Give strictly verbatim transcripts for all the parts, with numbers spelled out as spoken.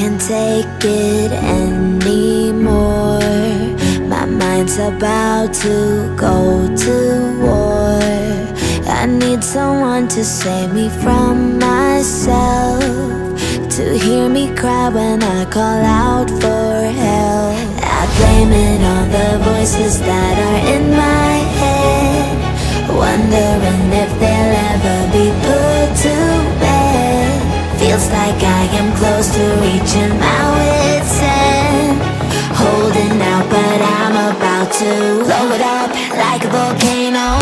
can't take it anymore. My mind's about to go to war. I need someone to save me from myself, to hear me cry when I call out for help. I blame it on the voices that are in my head, wondering if they'll ever be put to bed. Feels like I am close to reaching my wit's end, holding out but I'm about to blow it up like a volcano.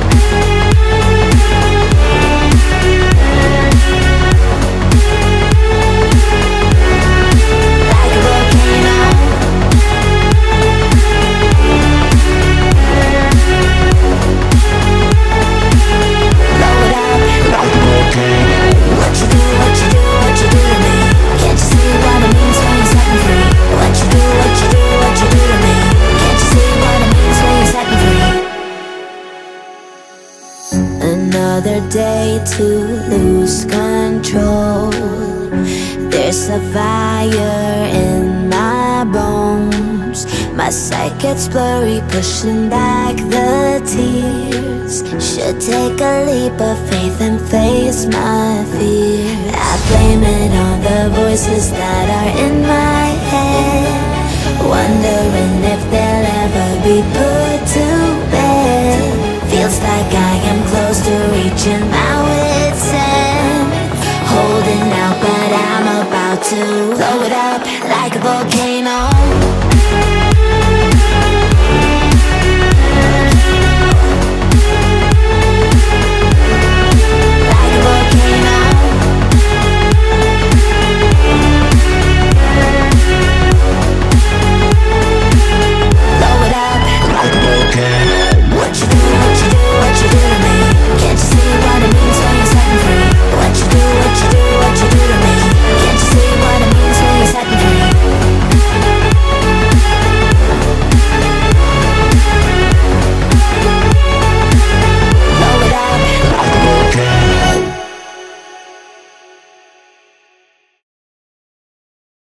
Another day to lose control. There's a fire in my bones. My sight gets blurry, pushing back the tears. Should take a leap of faith and face my fear. I blame it on the voices that are in my head, wondering if they'll ever be put to bed. Feels like I am close to reaching my wit's end, holding out but I'm about to blow it up like a volcano.